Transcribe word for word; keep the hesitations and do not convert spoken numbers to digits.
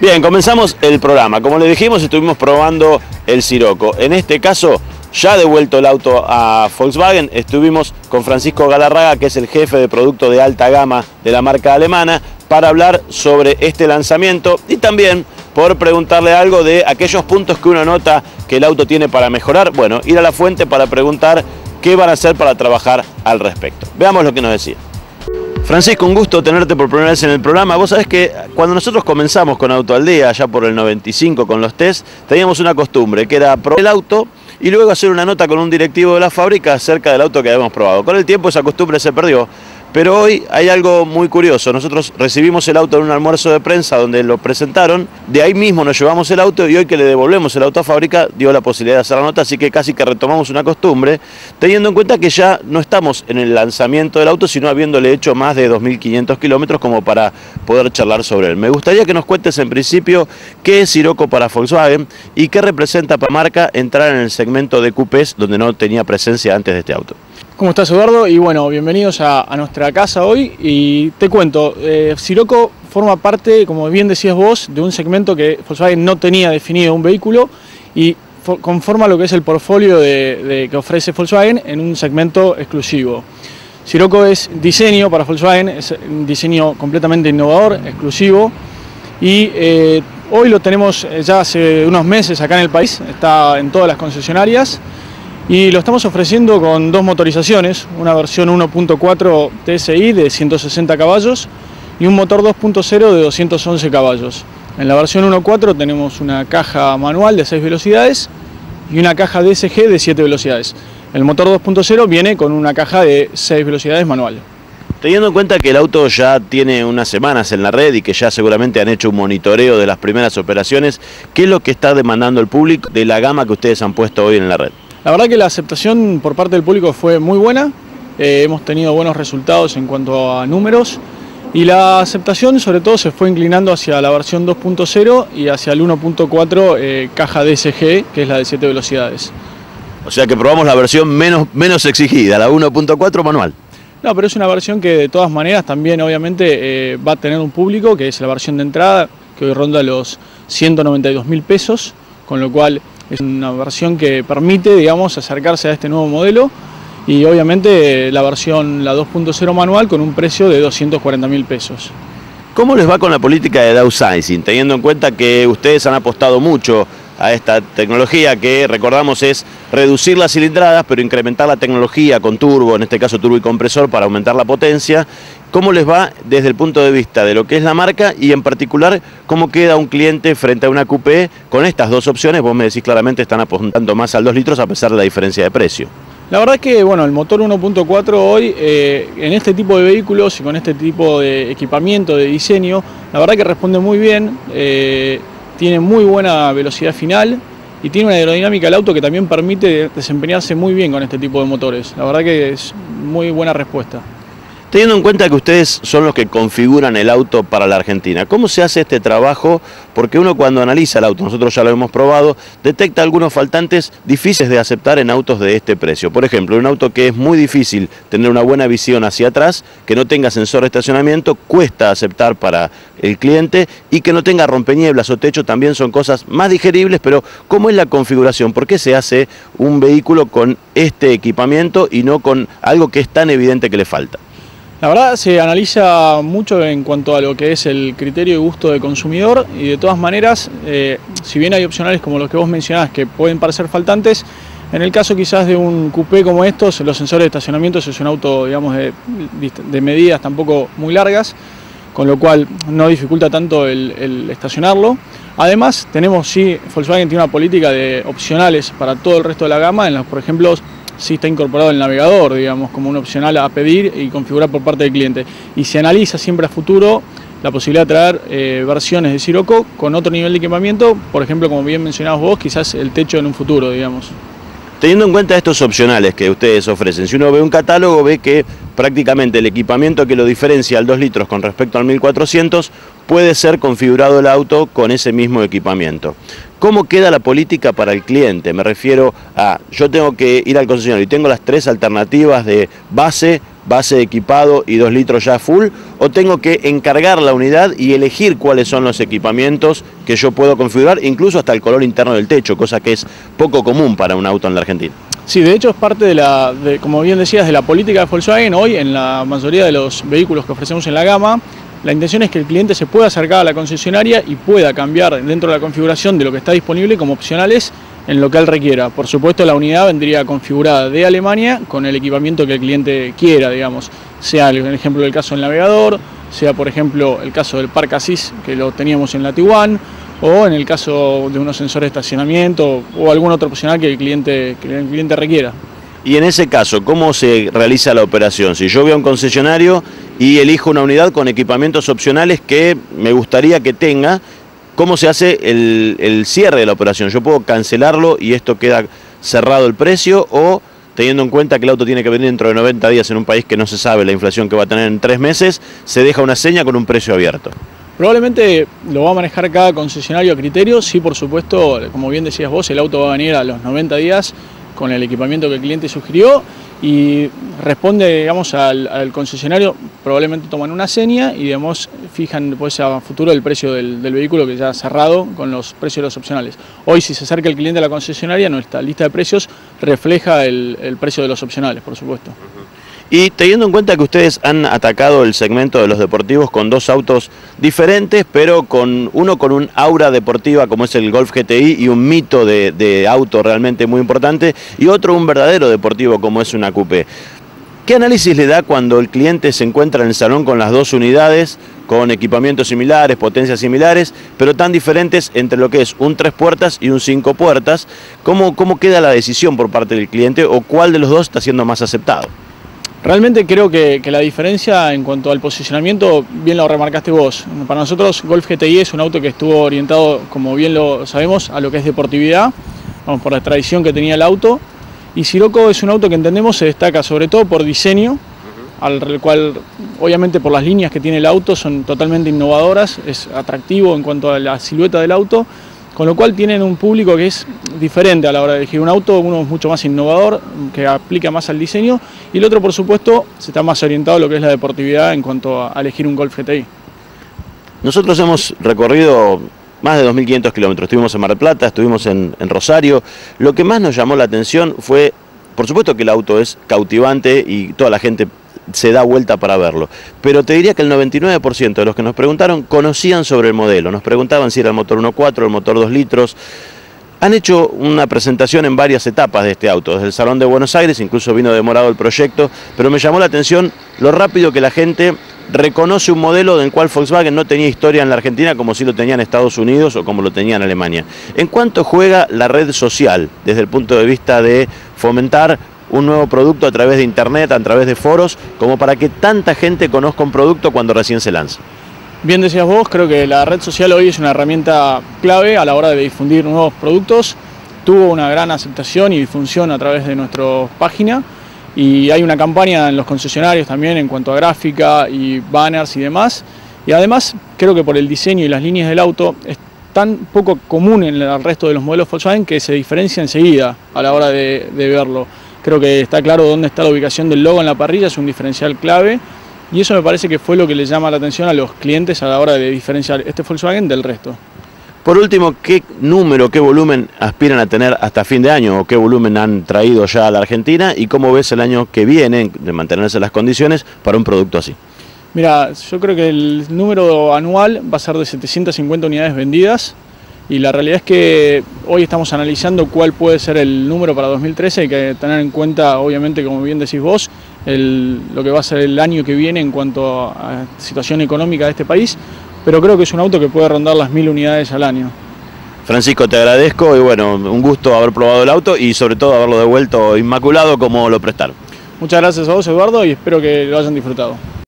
Bien, comenzamos el programa. Como les dijimos, estuvimos probando el Scirocco. En este caso, ya devuelto el auto a Volkswagen, estuvimos con Francisco Galarraga, que es el jefe de producto de alta gama de la marca alemana, para hablar sobre este lanzamiento y también por preguntarle algo de aquellos puntos que uno nota que el auto tiene para mejorar. Bueno, ir a la fuente para preguntar qué van a hacer para trabajar al respecto. Veamos lo que nos decía. Francisco, un gusto tenerte por primera vez en el programa. Vos sabés que cuando nosotros comenzamos con Auto al Día, allá por el noventa y cinco con los test, teníamos una costumbre que era probar el auto y luego hacer una nota con un directivo de la fábrica acerca del auto que habíamos probado. Con el tiempo esa costumbre se perdió, pero hoy hay algo muy curioso. Nosotros recibimos el auto en un almuerzo de prensa donde lo presentaron, de ahí mismo nos llevamos el auto y hoy que le devolvemos el auto a fábrica dio la posibilidad de hacer la nota, así que casi que retomamos una costumbre, teniendo en cuenta que ya no estamos en el lanzamiento del auto, sino habiéndole hecho más de dos mil quinientos kilómetros como para poder charlar sobre él. Me gustaría que nos cuentes en principio qué es Scirocco para Volkswagen y qué representa para la marca entrar en el segmento de coupés donde no tenía presencia antes de este auto. ¿Cómo estás, Eduardo? Y bueno, bienvenidos a, a nuestra casa hoy y te cuento, eh, Scirocco forma parte, como bien decías vos, de un segmento que Volkswagen no tenía definido un vehículo y conforma lo que es el portfolio de, de, que ofrece Volkswagen en un segmento exclusivo. Scirocco es diseño para Volkswagen, es un diseño completamente innovador, exclusivo y eh, hoy lo tenemos ya hace unos meses acá en el país, está en todas las concesionarias. Y lo estamos ofreciendo con dos motorizaciones, una versión uno punto cuatro T S I de ciento sesenta caballos y un motor dos punto cero de doscientos once caballos. En la versión uno punto cuatro tenemos una caja manual de seis velocidades y una caja D S G de siete velocidades. El motor dos punto cero viene con una caja de seis velocidades manual. Teniendo en cuenta que el auto ya tiene unas semanas en la red y que ya seguramente han hecho un monitoreo de las primeras operaciones, ¿qué es lo que está demandando el público de la gama que ustedes han puesto hoy en la red? La verdad que la aceptación por parte del público fue muy buena, eh, hemos tenido buenos resultados en cuanto a números y la aceptación sobre todo se fue inclinando hacia la versión dos punto cero y hacia el uno punto cuatro eh, caja D S G, que es la de siete velocidades. O sea que probamos la versión menos, menos exigida, la uno punto cuatro manual. No, pero es una versión que de todas maneras también obviamente eh, va a tener un público, que es la versión de entrada, que hoy ronda los ciento noventa y dos mil pesos, con lo cual es una versión que permite, digamos, acercarse a este nuevo modelo y obviamente la versión, la dos punto cero manual, con un precio de doscientos cuarenta mil pesos. ¿Cómo les va con la política de downsizing, teniendo en cuenta que ustedes han apostado mucho a esta tecnología que, recordamos, es reducir las cilindradas pero incrementar la tecnología con turbo, en este caso turbo y compresor, para aumentar la potencia? ¿Cómo les va desde el punto de vista de lo que es la marca y en particular cómo queda un cliente frente a una coupé con estas dos opciones? Vos me decís claramente están apuntando más al dos litros a pesar de la diferencia de precio. La verdad es que bueno, el motor uno punto cuatro hoy eh, en este tipo de vehículos y con este tipo de equipamiento, de diseño, la verdad que responde muy bien, eh, tiene muy buena velocidad final y tiene una aerodinámica del auto que también permite desempeñarse muy bien con este tipo de motores. La verdad que es muy buena respuesta. Teniendo en cuenta que ustedes son los que configuran el auto para la Argentina, ¿cómo se hace este trabajo? Porque uno cuando analiza el auto, nosotros ya lo hemos probado, detecta algunos faltantes difíciles de aceptar en autos de este precio. Por ejemplo, un auto que es muy difícil tener una buena visión hacia atrás, que no tenga sensor de estacionamiento, cuesta aceptar para el cliente, y que no tenga rompenieblas o techo también son cosas más digeribles, pero ¿cómo es la configuración? ¿Por qué se hace un vehículo con este equipamiento y no con algo que es tan evidente que le falta? La verdad se analiza mucho en cuanto a lo que es el criterio y gusto del consumidor y de todas maneras, eh, si bien hay opcionales como los que vos mencionás que pueden parecer faltantes, en el caso quizás de un coupé como estos, los sensores de estacionamiento es un auto, digamos, de, de medidas tampoco muy largas, con lo cual no dificulta tanto el, el estacionarlo. Además tenemos, sí, Volkswagen tiene una política de opcionales para todo el resto de la gama, en los, por ejemplo, sí está incorporado el navegador, digamos, como un opcional a pedir y configurar por parte del cliente. Y se analiza siempre a futuro la posibilidad de traer eh, versiones de Scirocco con otro nivel de equipamiento, por ejemplo, como bien mencionabas vos, quizás el techo en un futuro, digamos. Teniendo en cuenta estos opcionales que ustedes ofrecen, si uno ve un catálogo ve que prácticamente el equipamiento que lo diferencia al dos litros con respecto al mil cuatrocientos puede ser configurado el auto con ese mismo equipamiento. ¿Cómo queda la política para el cliente? Me refiero a, yo tengo que ir al concesionario y tengo las tres alternativas de base base equipado y dos litros ya full, o tengo que encargar la unidad y elegir cuáles son los equipamientos que yo puedo configurar, incluso hasta el color interno del techo, cosa que es poco común para un auto en la Argentina? Sí, de hecho es parte de la, de, como bien decías, de la política de Volkswagen. Hoy en la mayoría de los vehículos que ofrecemos en la gama, la intención es que el cliente se pueda acercar a la concesionaria y pueda cambiar dentro de la configuración de lo que está disponible como opcionales en lo que él requiera. Por supuesto, la unidad vendría configurada de Alemania con el equipamiento que el cliente quiera, digamos, sea el ejemplo del caso del navegador, sea por ejemplo el caso del Park Assist, que lo teníamos en la Tiguan, o en el caso de unos sensores de estacionamiento o algún otro opcional que el cliente, que el cliente requiera. Y en ese caso, ¿cómo se realiza la operación? Si yo voy a un concesionario y elijo una unidad con equipamientos opcionales que me gustaría que tenga, ¿cómo se hace el, el cierre de la operación? ¿Yo puedo cancelarlo y esto queda cerrado el precio, o teniendo en cuenta que el auto tiene que venir dentro de noventa días en un país que no se sabe la inflación que va a tener en tres meses, se deja una seña con un precio abierto? Probablemente lo va a manejar cada concesionario a criterio. Sí, por supuesto, como bien decías vos, el auto va a venir a los noventa días con el equipamiento que el cliente sugirió y responde, digamos, al, al concesionario. Probablemente toman una seña y, digamos, fijan después a futuro el precio del, del vehículo, que ya ha cerrado con los precios de los opcionales. Hoy, si se acerca el cliente a la concesionaria, nuestra lista de precios refleja el, el precio de los opcionales, por supuesto. Y teniendo en cuenta que ustedes han atacado el segmento de los deportivos con dos autos diferentes, pero con uno con un aura deportiva como es el Golf G T I y un mito de, de auto realmente muy importante, y otro un verdadero deportivo como es una coupé, ¿qué análisis le da cuando el cliente se encuentra en el salón con las dos unidades, con equipamientos similares, potencias similares, pero tan diferentes entre lo que es un tres puertas y un cinco puertas? ¿Cómo, cómo queda la decisión por parte del cliente, o cuál de los dos está siendo más aceptado? Realmente creo que, que la diferencia en cuanto al posicionamiento, bien lo remarcaste vos. Para nosotros Golf G T I es un auto que estuvo orientado, como bien lo sabemos, a lo que es deportividad, vamos, por la tradición que tenía el auto. Y Scirocco es un auto que entendemos se destaca sobre todo por diseño, al cual obviamente por las líneas que tiene el auto son totalmente innovadoras, es atractivo en cuanto a la silueta del auto, con lo cual tienen un público que es diferente a la hora de elegir un auto. Uno es mucho más innovador, que aplica más al diseño, y el otro, por supuesto, se está más orientado a lo que es la deportividad en cuanto a elegir un Golf G T I. Nosotros hemos recorrido más de dos mil quinientos kilómetros, estuvimos en Mar del Plata, estuvimos en, en Rosario. Lo que más nos llamó la atención fue, por supuesto que el auto es cautivante y toda la gente se da vuelta para verlo, pero te diría que el noventa y nueve por ciento de los que nos preguntaron conocían sobre el modelo, nos preguntaban si era el motor uno punto cuatro, el motor dos litros. Han hecho una presentación en varias etapas de este auto, desde el Salón de Buenos Aires, incluso vino demorado el proyecto, pero me llamó la atención lo rápido que la gente reconoce un modelo del cual Volkswagen no tenía historia en la Argentina como si lo tenía en Estados Unidos o como lo tenía en Alemania. ¿En cuánto juega la red social desde el punto de vista de fomentar un nuevo producto a través de internet, a través de foros, como para que tanta gente conozca un producto cuando recién se lanza? Bien decías vos, creo que la red social hoy es una herramienta clave a la hora de difundir nuevos productos. Tuvo una gran aceptación y difusión a través de nuestra página, y hay una campaña en los concesionarios también en cuanto a gráfica y banners y demás. Y además creo que por el diseño y las líneas del auto es tan poco común en el resto de los modelos Volkswagen que se diferencia enseguida a la hora de, de verlo. Creo que está claro dónde está la ubicación del logo en la parrilla, es un diferencial clave, y eso me parece que fue lo que le llama la atención a los clientes a la hora de diferenciar este Volkswagen del resto. Por último, ¿qué número, qué volumen aspiran a tener hasta fin de año, o qué volumen han traído ya a la Argentina, y cómo ves el año que viene de mantenerse las condiciones para un producto así? Mira, yo creo que el número anual va a ser de setecientas cincuenta unidades vendidas, y la realidad es que hoy estamos analizando cuál puede ser el número para dos mil trece. Hay que tener en cuenta, obviamente, como bien decís vos, el, lo que va a ser el año que viene en cuanto a situación económica de este país, pero creo que es un auto que puede rondar las mil unidades al año. Francisco, te agradezco, y bueno, un gusto haber probado el auto y sobre todo haberlo devuelto inmaculado como lo prestaron. Muchas gracias a vos, Eduardo, y espero que lo hayan disfrutado.